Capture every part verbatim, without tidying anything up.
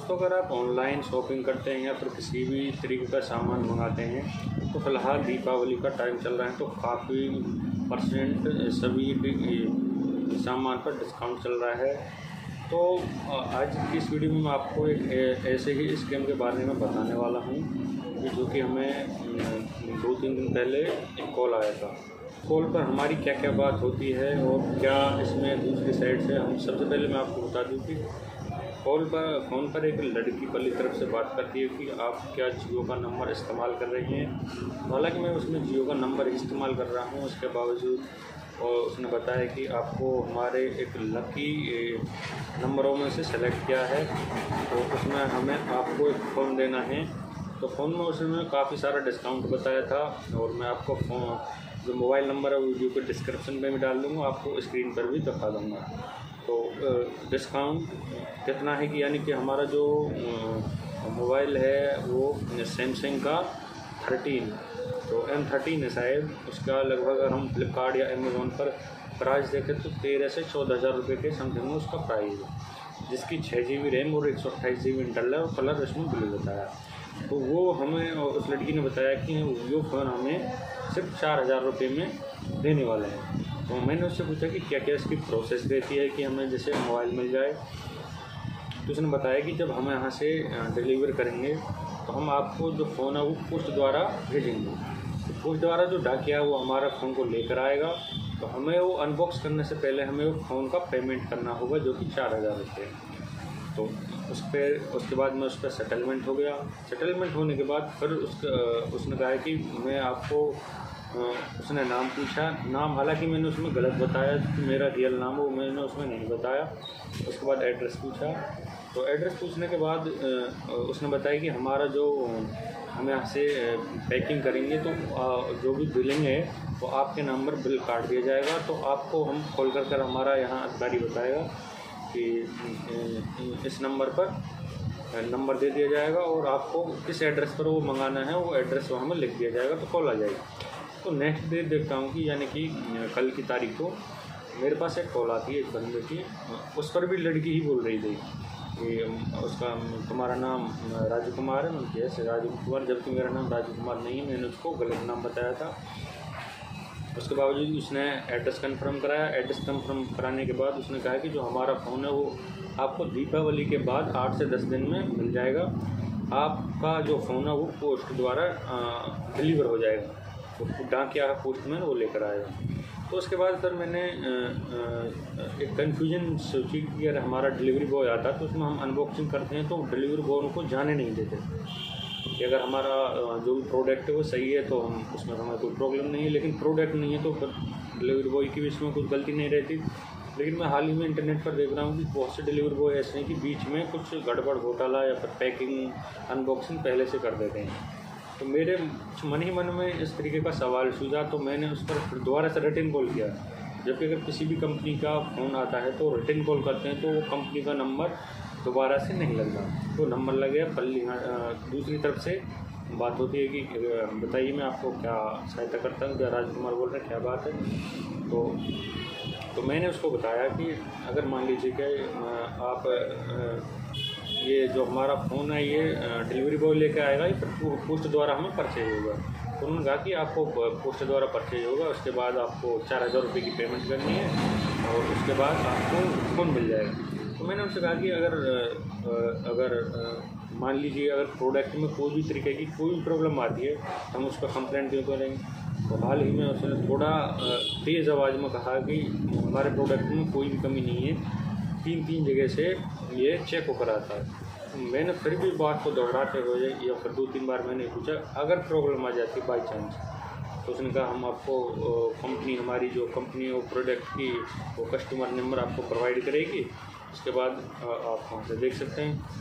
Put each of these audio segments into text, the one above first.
दोस्तों, अगर आप ऑनलाइन शॉपिंग करते हैं या फिर किसी भी तरीके का सामान मंगाते हैं तो फ़िलहाल दीपावली का टाइम चल रहा है तो काफ़ी परसेंट सभी सामान पर डिस्काउंट चल रहा है। तो आज की इस वीडियो में मैं आपको एक ऐसे ही स्कीम के बारे में बताने वाला हूँ जो कि हमें दो तीन दिन पहले एक कॉल आया था। कॉल पर हमारी क्या क्या बात होती है और क्या इसमें दूसरी साइड से हम सबसे पहले मैं आपको बता दूँ कि कॉल पर फ़ोन पर एक लड़की वाली तरफ से बात करती है कि आप क्या जियो का नंबर इस्तेमाल कर रही हैं। हालांकि मैं उसमें जियो का नंबर इस्तेमाल कर रहा हूं, उसके बावजूद और उसने बताया कि आपको हमारे एक लकी नंबरों में से सेलेक्ट किया है तो उसमें हमें आपको एक फ़ोन देना है। तो फ़ोन में उसने काफ़ी सारा डिस्काउंट बताया था और मैं आपको फ़ोन जो मोबाइल नंबर है वो वीडियो के डिस्क्रिप्शन में भी डाल दूँगा, आपको स्क्रीन पर भी दिखा दूँगा। तो डिस्काउंट कितना है कि यानी कि हमारा जो मोबाइल है वो सैमसंग का थर्टीन तो एम थर्टीन है शायद, उसका लगभग अगर हम फ्लिपकार्ट या अमेज़ोन पर प्राइस देखें तो तेरह से चौदह हज़ार रुपये के समथिंग में उसका प्राइस है, जिसकी छः जी बी रैम और एक सौ अट्ठाईस जी बी इंटरनल है और कलर इसमें ब्लू बताया। तो वो हमें उस लड़की ने बताया कि वो फ़ोन हमें सिर्फ चार हज़ार रुपये में देने वाले हैं। तो मैंने उससे पूछा कि क्या क्या इसकी प्रोसेस रहती है कि हमें जैसे मोबाइल मिल जाए। तो उसने बताया कि जब हम यहाँ से डिलीवर करेंगे तो हम आपको जो फ़ोन है वो पोस्ट द्वारा भेजेंगे। तो पोस्ट द्वारा जो डाकिया वो हमारा फ़ोन को लेकर आएगा, तो हमें वो अनबॉक्स करने से पहले हमें वो फ़ोन का पेमेंट करना होगा जो कि चार हज़ार रुपये। तो उस पर उसके बाद में उस पर सेटलमेंट हो गया। सेटलमेंट होने के बाद फिर उसका उसने कहा कि मैं आपको उसने नाम पूछा। नाम हालांकि मैंने उसमें गलत बताया कि मेरा रियल नाम वो मैंने उसमें नहीं बताया। उसके बाद एड्रेस पूछा। तो एड्रेस पूछने के बाद उसने बताया कि हमारा जो हम यहाँ से पैकिंग करेंगे तो जो भी बिलिंग है वो आपके नंबर बिल काट दिया जाएगा। तो आपको हम कॉल कर कर हमारा यहाँ अधिकारी बताएगा कि इस नंबर पर नंबर दे दिया जाएगा और आपको किस एड्रेस पर वो मंगाना है वो एड्रेस वहाँ में लिख दिया जाएगा, तो कॉल आ जाएगी। तो नेक्स्ट डे देखता हूँ कि यानी कि कल की तारीख को मेरे पास एक कॉल आती है एक बंदे की। उस पर भी लड़की ही बोल रही थी कि उसका तुम्हारा नाम राजू कुमार है। मैंने कहा यस राजू कुमार, जबकि मेरा नाम राजू कुमार नहीं है, मैंने उसको गलत नाम बताया था। उसके बावजूद उसने एड्रेस कंफर्म कराया। एड्रेस कंफर्म कराने के बाद उसने कहा कि जो हमारा फ़ोन है वो आपको दीपावली के बाद आठ से दस दिन में मिल जाएगा। आपका जो फ़ोन है वो पोस्ट द्वारा डिलीवर हो जाएगा, तो डाकिया पोस्टमैन वो लेकर आएगा। तो उसके बाद फिर मैंने एक कन्फ्यूजन सोची कि अगर हमारा डिलीवरी बॉय आता तो उसमें हम अनबॉक्सिंग करते हैं तो डिलीवरी बॉय को जाने नहीं देते कि अगर हमारा जो भी प्रोडक्ट है वो सही है तो हम उसमें हमें कोई प्रॉब्लम नहीं है, लेकिन प्रोडक्ट नहीं है तो फिर डिलीवरी बॉय की भी इसमें कुछ गलती नहीं रहती। लेकिन मैं हाल ही में इंटरनेट पर देख रहा हूँ कि बहुत से डिलीवरी बॉय ऐसे हैं कि बीच में कुछ गड़बड़ घोटाला या फिर पैकिंग अनबॉक्सिंग पहले से कर देते हैं। तो मेरे मन ही मन में इस तरीके का सवाल सूझा, तो मैंने उस पर दोबारा से रिटर्न कॉल किया। जबकि अगर किसी भी कंपनी का फ़ोन आता है तो रिटर्न कॉल करते हैं तो वो कंपनी का नंबर दोबारा से नहीं लगता, तो नंबर लगे कल दूसरी तरफ से बात होती है कि बताइए मैं आपको क्या सहायता करता हूँ, क्या राजकुमार बोल रहे हैं, क्या बात है। तो तो मैंने उसको बताया कि अगर मान लीजिए कि आप ये जो हमारा फ़ोन है ये डिलीवरी बॉय लेकर आएगा या फिर पोस्ट द्वारा हमें परचेज होगा। तो उन्होंने कहा कि आपको पोस्ट द्वारा परचेज होगा, उसके बाद आपको चार हज़ार रुपये की पेमेंट करनी है और उसके बाद आपको फ़ोन मिल जाएगा। तो मैंने उनसे कहा कि अगर अगर मान लीजिए अगर प्रोडक्ट में कोई भी तरीके की कोई भी प्रॉब्लम आती है हम उस पर कंप्लेंट क्यों करेंगे। तो हाल ही में उसने थोड़ा तेज़ आवाज़ में कहा कि हमारे प्रोडक्ट में कोई भी कमी नहीं है, तीन तीन जगह से ये चेक होकर आता है। मैंने फिर भी बात को दोहराते हुए या फिर दो तीन बार मैंने पूछा अगर प्रॉब्लम आ जाती बाई चांस, तो उसने कहा हम आपको कंपनी हमारी जो कंपनी वो प्रोडक्ट की वो कस्टमर नंबर आपको प्रोवाइड करेगी, उसके बाद आप वहाँ से देख सकते हैं।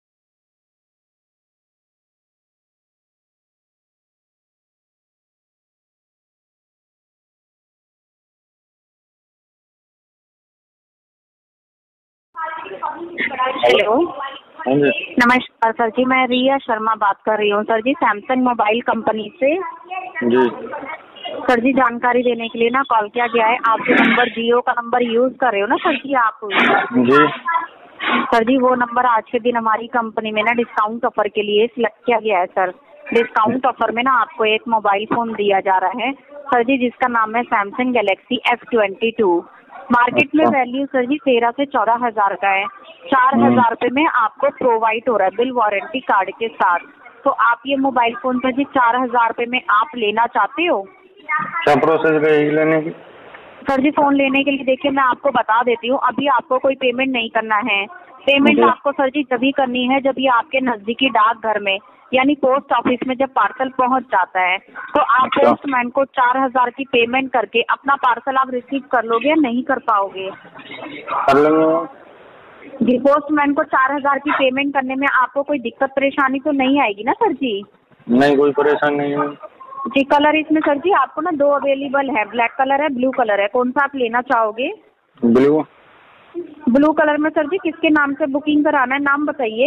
हेलो, नमस्कार सर जी, मैं रिया शर्मा बात कर रही हूँ सर जी, सैमसंग मोबाइल कंपनी से। जी सर जी, जानकारी देने के लिए ना कॉल किया गया है। आप जो नंबर जियो का नंबर यूज कर रहे हो ना सर जी, आप जी सर जी वो नंबर आज के दिन हमारी कंपनी में ना डिस्काउंट ऑफर के लिए सिलेक्ट किया गया है सर। डिस्काउंट ऑफर में ना आपको एक मोबाइल फोन दिया जा रहा है सर जी, जिसका नाम है Samsung Galaxy S twenty two. Market में वैल्यू सर जी तेरह से चौदह हजार का है। चार हजार रुपए में आपको प्रोवाइड हो रहा है बिल वारंटी कार्ड के साथ। तो आप ये मोबाइल फोन सर जी चार हजार रुपए में आप लेना चाहते हो? क्या प्रोसेस रहेगी लेने की? सर जी फोन लेने के लिए देखिए मैं आपको बता देती हूँ, अभी आपको कोई पेमेंट नहीं करना है। पेमेंट आपको सर जी तभी करनी है जब ये आपके नजदीकी डाकघर में यानी पोस्ट ऑफिस में जब पार्सल पहुंच जाता है तो आप पोस्टमैन को चार हजार की पेमेंट करके अपना पार्सल आप रिसीव कर लोगे या नहीं कर पाओगे? कर लेंगे जी। पोस्टमैन को चार हजार की पेमेंट करने में आपको कोई दिक्कत परेशानी तो नहीं आएगी ना सर जी? नहीं, कोई परेशानी नहीं है जी। कलर इसमें सर जी आपको ना दो अवेलेबल है, ब्लैक कलर है, ब्लू कलर है। कौन सा आप लेना चाहोगे? ब्लू। ब्लू कलर में सर जी किसके नाम से बुकिंग कराना है, नाम बताइए।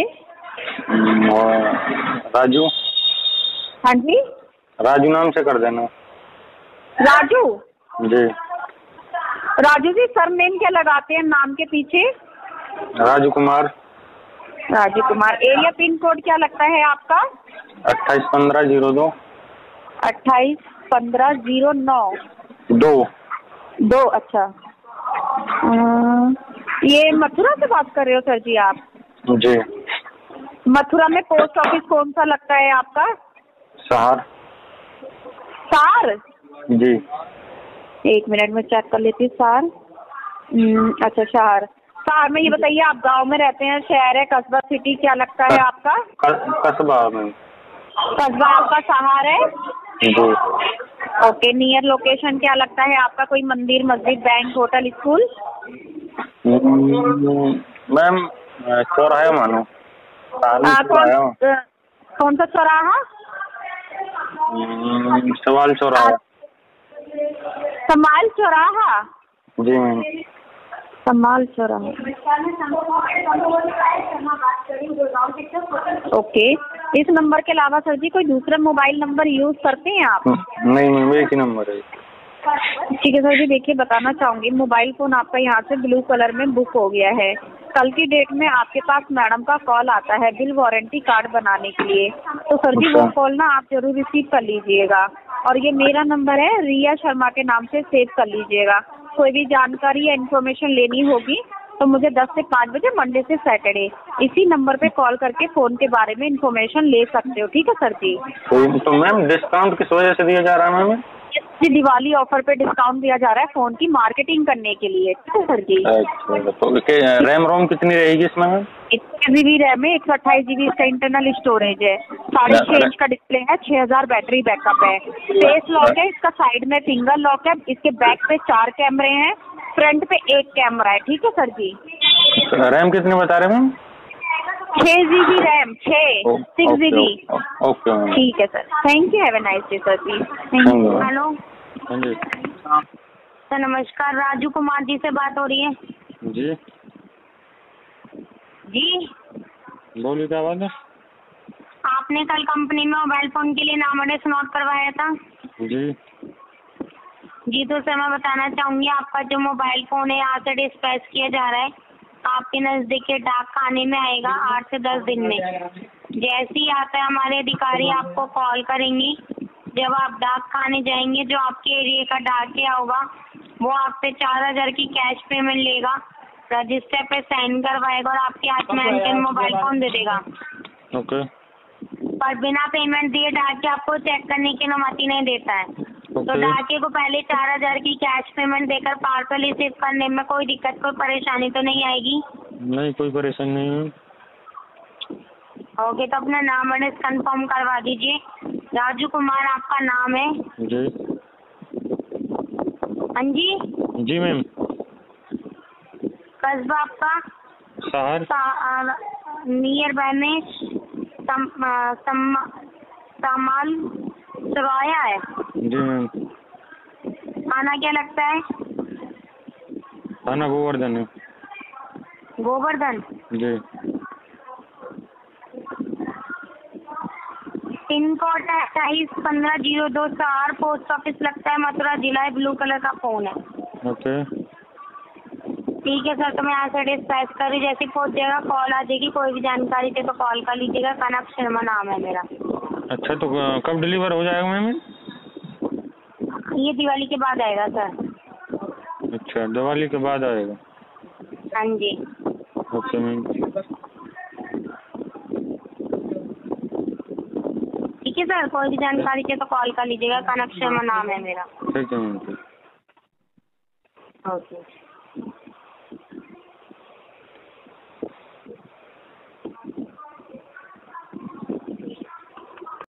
राजू। हाँ जी, राजू नाम से कर देना। राजू जी। राजू जी सर नेम क्या लगाते हैं नाम के पीछे? Raju Kumar. Raju Kumar. Area pin code क्या लगता है आपका? अट्ठाईस पंद्रह जीरो दो। अट्ठाईस पंद्रह जीरो नौ दो दो। अच्छा, आ, ये मथुरा से बात कर रहे हो सर जी आप? जी। मथुरा में पोस्ट ऑफिस कौन सा लगता है आपका? सहार। सार? जी। एक मिनट में चेक कर लेती हूँ। सार, अच्छा शहर। शहर में ये बताइए आप गांव में रहते हैं, शहर है, कस्बा, सिटी क्या लगता है आपका? कस्बा में। कस्बा आपका सहार है? जी। ओके। नियर लोकेशन क्या लगता है आपका? कोई मंदिर, मस्जिद, बैंक, होटल, स्कूल? मैम चौराहा मानो। आ, कौन, कौन सा चौराहा? सवाल चौराहा। समाल चौराहा? जी मैम। समाल चौराहा। ओके। इस नंबर के अलावा सर जी कोई दूसरा मोबाइल नंबर यूज करते हैं आप? नहीं मैम, एक ही नंबर है। ठीक है सर जी। देखिए बताना चाहूंगी, मोबाइल फोन आपका यहाँ से ब्लू कलर में बुक हो गया है। कल की डेट में आपके पास मैडम का कॉल आता है बिल वारंटी कार्ड बनाने के लिए, तो सर जी वो कॉल ना आप जरूर रिसीव कर लीजिएगा। और ये मेरा नंबर है, रिया शर्मा के नाम से सेव कर लीजिएगा। कोई भी जानकारी या इन्फॉर्मेशन लेनी होगी तो मुझे दस से पाँच बजे मंडे से सैटरडे इसी नंबर पे कॉल करके फोन के बारे में इन्फॉर्मेशन ले सकते हो। ठीक है सर जी? तो मैम डिस्काउंट किस वजह से दिया जा रहा है मैम? जी दिवाली ऑफर पे डिस्काउंट दिया जा रहा है फोन की मार्केटिंग करने के लिए। ठीक है सर जी? अच्छा, तो रैम रोम कितनी रहेगी इसमें मैम? इक्कीस जीबी रैम है, एक सौ अट्ठाईस जीबी इसका इंटरनल स्टोरेज है, साढ़े छह इंच का डिस्प्ले है, छह हजार बैटरी बैकअप है, फेस लॉक है, इसका साइड में फिंगर लॉक है, इसके बैक पे चार कैमरे हैं, फ्रंट पे एक कैमरा है। ठीक है सर जी? रैम कितने बता रहे मैम? छह जीबी रैम, छह सिक्स जीबी। Okay ma'am. ठीक है sir, thank you, have a nice day sir जी। Thank you. हेलो सर, नमस्कार, राजू कुमार जी से बात हो रही है? जी जी बोलिए, क्या बात है? आपने कल कंपनी में मोबाइल फोन के लिए नाम एड्रेस नोट करवाया था? जी जी। तो सर मैं बताना चाहूंगी, आपका जो मोबाइल फोन है यहाँ से डिस्पैच किया जा रहा है, आपके नजदीक के डाक खाने में आएगा आठ से दस दिन में। जैसे ही आता है हमारे अधिकारी आपको कॉल करेंगी। जब आप डाक खाने जाएंगे, जो आपके एरिया का डाकिया होगा वो आपसे चार हजार की कैश पेमेंट लेगा, रजिस्टर पे साइन करवाएगा और आपके हाथ में एंटीना मोबाइल फोन दे देगा। ओके। पर बिना पेमेंट दिए डाकिया आपको चेक करने की अनुमति नहीं देता है। तो डाकिए को पहले चार हजार की कैश पेमेंट देकर पार्सल रिसीव करने में कोई दिक्कत, कोई परेशानी तो नहीं आएगी? नहीं, कोई परेशानी नहीं है। ओके। तो अपना नाम एड्रेस कंफर्म करवा दीजिए। राजू कुमार आपका नाम है? जी। हाँ जी। जी मैम। कस्बा आपका? शहर। नियर बाय में सम, सम, समाल चौराहा है? जी मैम। खाना क्या लगता है? खाना गोवर्धन है। गोवर्धन? जी। पिन कोड है अट्ठाईस पंद्रह जीरो दो, चार, पोस्ट ऑफिस लगता है मथुरा, जिला है, ब्लू कलर का फोन है। ओके। ठीक है सर, तो मैं यहाँ से डिस्पैच कर रही, जैसे पहुँच जाएगा कॉल आ जाएगी, कोई भी जानकारी चाहिए तो कॉल कर लीजिएगा। कनक शर्मा नाम है मेरा। अच्छा, तो अ, कब डिलीवर हो जाएगा मैम? ये दिवाली के बाद आएगा सर। अच्छा, दिवाली के बाद आएगा। हाँ जी। Okay ma'am. ठीक है सर, कोई भी जानकारी चाहिए तो कॉल कर लीजिएगा। कनक शर्मा नाम है मेरा। ठीक है मैम। ओके।